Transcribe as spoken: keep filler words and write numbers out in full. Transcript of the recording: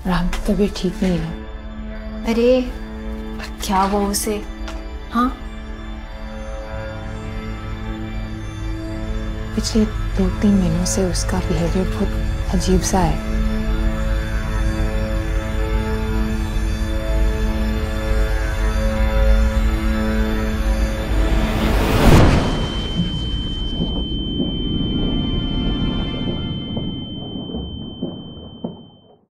राम की तबीयत ठीक नहीं है। अरे क्या हुआ उसे? हाँ, पिछले दो तीन महीनों से उसका बिहेवियर बहुत अजीब सा है।